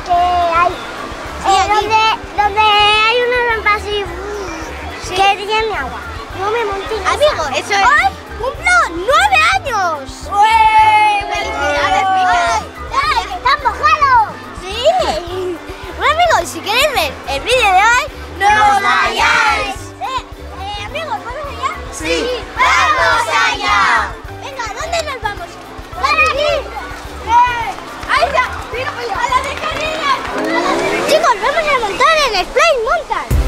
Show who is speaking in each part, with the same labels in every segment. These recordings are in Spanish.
Speaker 1: que hay.
Speaker 2: Sí,
Speaker 1: donde hay una rampa así que tiene agua. No me monté en esa.
Speaker 2: Amigo, eso es.
Speaker 1: ¡Hoy cumplo 9 años!
Speaker 2: ¡Felicidades, Mica!
Speaker 1: ¡Ay, que estás mojado!
Speaker 2: Sí. Bueno, amigos, si queréis ver el vídeo de hoy,
Speaker 1: ¡nos vayáis!
Speaker 2: Amigos, ¿vamos allá?
Speaker 1: Sí. ¡Vamos allá!
Speaker 2: Venga, ¿dónde nos vamos?
Speaker 1: ¡Para aquí!
Speaker 2: ¡Ahí ya! ¡Mira, a la de Canillas!
Speaker 1: Chicos, vamos a montar en Splash Mountain.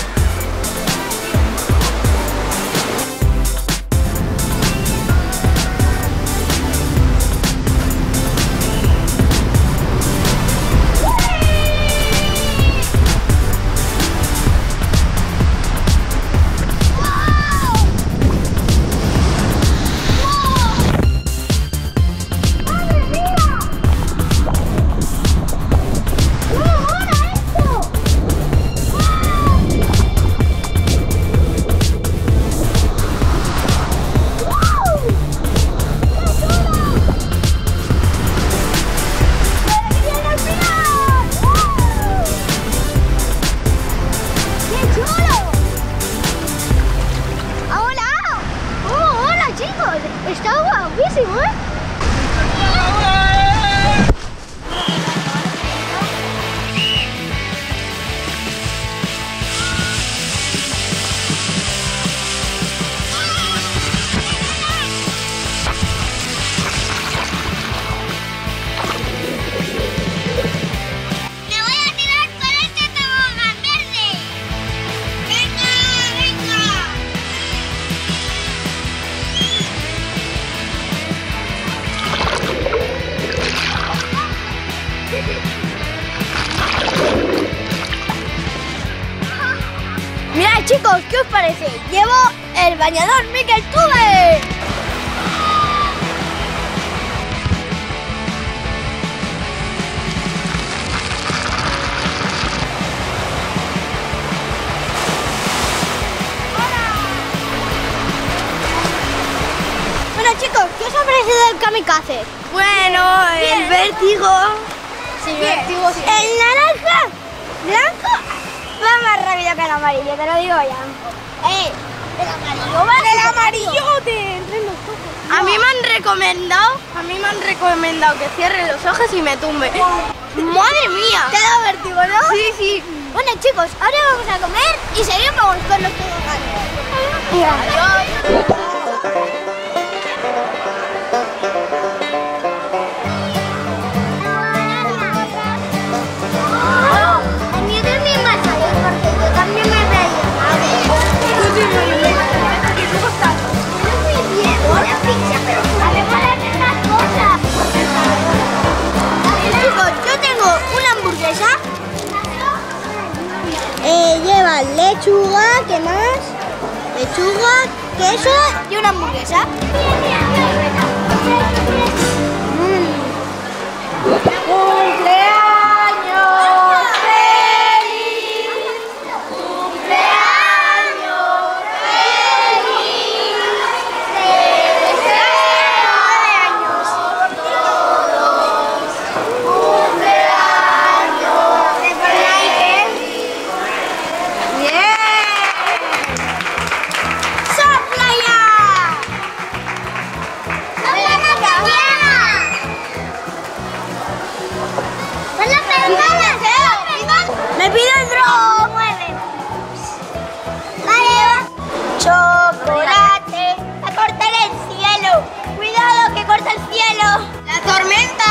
Speaker 1: Está guapísimo, ¿eh?
Speaker 2: Mirad, chicos, ¿qué os parece? Llevo el bañador Mikel Tube. Bueno, chicos, ¿qué os ha parecido el kamikaze?
Speaker 3: Bueno, el vértigo.
Speaker 2: Sí, vértigo, sí.
Speaker 3: El naranja blanco va más rápido que el amarillo, te lo digo ya.
Speaker 2: El amarillo va.
Speaker 3: El amarillote entre los ojos.
Speaker 2: A mí me han recomendado que cierre los ojos y me tumbe. ¡Madre mía!
Speaker 3: Te da vértigo, ¿no?
Speaker 2: Sí, sí.
Speaker 3: Bueno, chicos, ahora vamos a comer y seguimos con los toboganes.
Speaker 2: Adiós.
Speaker 1: El mío también va a salir porque yo también me reí. Muy bien, una pizza, pero además de las cosas.
Speaker 3: Chicos, yo tengo una hamburguesa. Lleva lechuga, ¿qué más? Lechuga, queso y una hamburguesa. ¡Cumpleaños feliz! ¡Cumpleaños feliz! ¡Te deseo años por todos! ¡Cumpleaños feliz! ¡Bien! ¡Sopla ya! ¡Me pido el dron! Vale. Chocolate a cortar el cielo. Cuidado que corta el cielo.
Speaker 2: La tormenta.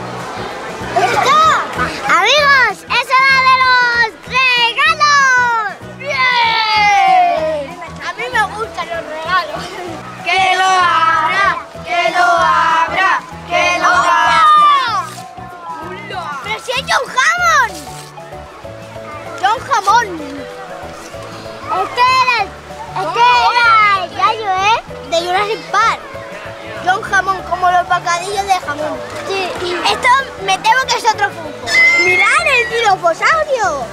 Speaker 1: ¡Está! Amigos, es hora de los regalos.
Speaker 2: ¡Bien! A mí me gustan los regalos. ¡Que lo abra! ¡Que lo abra! ¡Que lo abra!
Speaker 3: ¡Pero si hay John Hammond! ¡John Hammond!
Speaker 1: Este era el gallo, ¿eh?
Speaker 3: De Jurassic Park. John Hammond, como los bocadillos de jamón.
Speaker 1: Sí.
Speaker 3: Esto me temo que es otro Funko. ¡Mirad el tirofosaurio!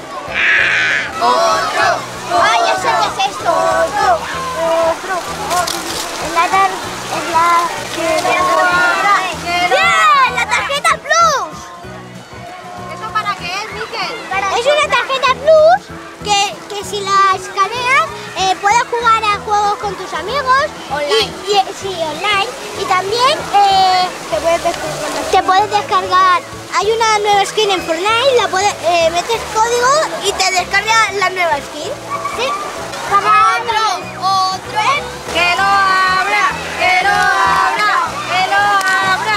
Speaker 2: ¡Otro!
Speaker 3: ¡Ay, ya sé qué es esto!
Speaker 1: Otro.
Speaker 3: ¡Bien! ¡La tarjeta Plus!
Speaker 2: Eso para
Speaker 3: Es una tarjeta Plus que si la escaneas puedes jugar a juegos con tus amigos.
Speaker 2: Online.
Speaker 3: Sí, online. Y también te puedes descargar. Hay una nueva skin en Fortnite, metes código y te descarga la nueva skin. Sí.
Speaker 2: Otro. Que lo abra, que lo abra, que lo abra.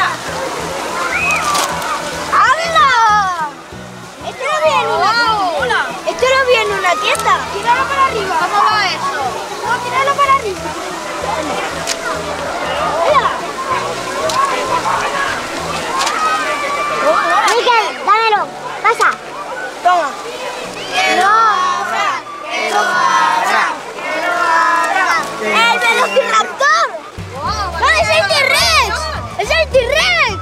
Speaker 3: ¡Hala! Esto no viene en una tienda.
Speaker 2: Tíralo para arriba. ¿Cómo va eso?
Speaker 3: No, tíralo para arriba. Mira. Miquel, dámelo. Pasa. Toma.
Speaker 2: Que lo abra, que lo abra, que lo abra.
Speaker 3: ¡El Velociraptor! ¡No, es el T-Rex! ¡Es el T-Rex!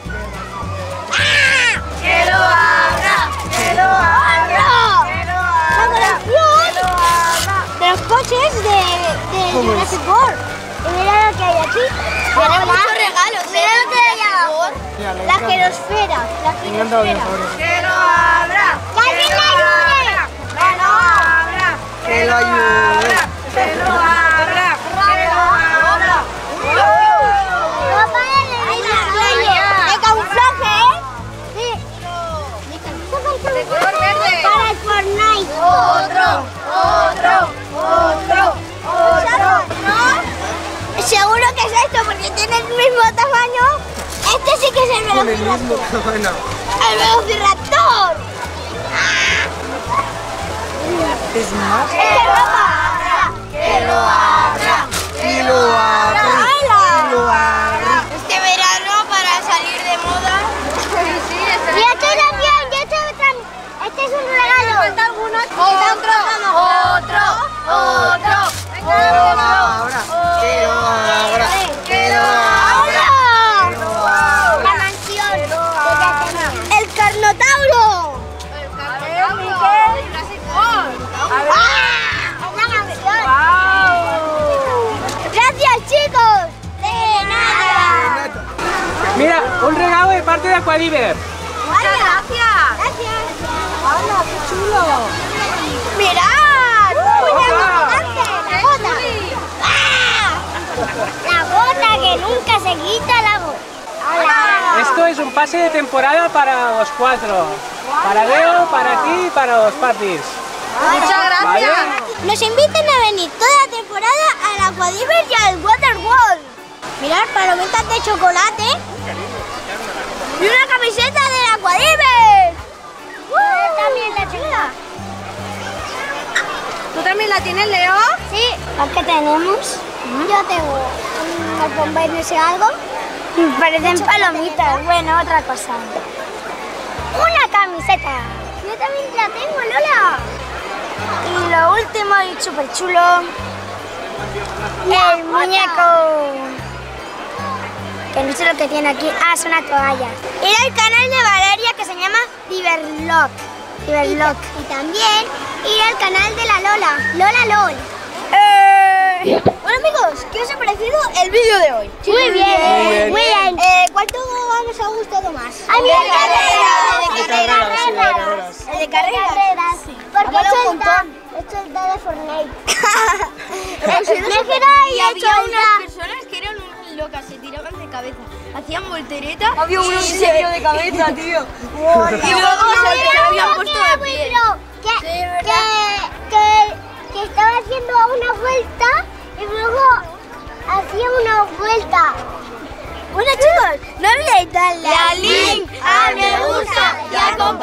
Speaker 3: ¡Ah!
Speaker 2: Que lo abra, que lo abra, que lo
Speaker 3: La
Speaker 2: abra.
Speaker 3: colección de los coches de Jurassic World. Y mira lo que hay aquí.
Speaker 2: Tiene muchos regalos.
Speaker 3: Mira lo que hay abajo. La gerosfera.
Speaker 2: Que lo abra.
Speaker 3: ¡Que alguien le ayude!
Speaker 2: Que lo abra. Que lo abra. Que lo abra. Que lo abra.
Speaker 3: Papá, de camuflaje, ¿eh? Sí.
Speaker 2: De color verde.
Speaker 3: Para el Fortnite.
Speaker 2: Otro.
Speaker 3: ¿No? Seguro que es esto porque tiene el mismo tamaño. Este sí que es el Velociraptor. ¡El Velociraptor!
Speaker 4: Es más.
Speaker 3: ¡Que lo abra!
Speaker 2: Que lo abra.
Speaker 4: Y lo abre.
Speaker 3: ¡Hala!
Speaker 2: Este verano para salir de moda. Sí, este
Speaker 3: Y este también, este es un regalo.
Speaker 2: Otro.
Speaker 4: Que lo abra. Que lo abra.
Speaker 2: Que lo abra.
Speaker 3: La mansión que ya tenía. ¡El Carnotauro! ¡La mansión! ¡Gracias, chicos! ¡De nada!
Speaker 5: Mira, un regalo de parte de Aquadiver.
Speaker 2: Muchas gracias.
Speaker 3: ¡Gracias! ¡Hola, qué chulo! ¡Mirad! ¡Una gigante! ¡La gota! ¡Ah! La gota que nunca se quita la gota. ¡Hola!
Speaker 5: Esto es un pase de temporada para los 4. Para Leo, para ti y para los parties.
Speaker 2: Muchas
Speaker 5: ¿Vale?
Speaker 3: Nos invitan a venir toda la temporada al Aquadiver y al Waterworld. Mirad, palomitas de chocolate. Y una camiseta del Aquadiver. También la chula.
Speaker 2: ¿Tú también la tienes, Leo?
Speaker 3: Sí. ¿Qué tenemos? Yo tengo unos bombones y algo. Parecen palomitas. Bueno, otra cosa. Una camiseta. Yo también la tengo, Lola. Y lo último y súper chulo. El muñeco. Que no sé lo que tiene aquí. Ah, es una toalla. Ir al canal de Valeria que se llama Diverlock. Y también ir al canal de la Lola. Lola LOL. Bueno amigos, ¿qué os ha parecido el vídeo de hoy? Muy bien, muy bien. ¿Cuánto os ha gustado más? A mí el de carreras. El de carreras. Porque he hecho el de Fortnite.
Speaker 2: Y había unas personas que eran unas locas, se tiraban de cabeza, hacían voltereta. Había uno que se dio de cabeza, tío. Y luego se habían puesto de pie.
Speaker 3: Que estaba haciendo una vuelta y luego hacía una vuelta. Bueno chicos, no olvidéis darle
Speaker 2: Y al link, a me gusta y a compartir.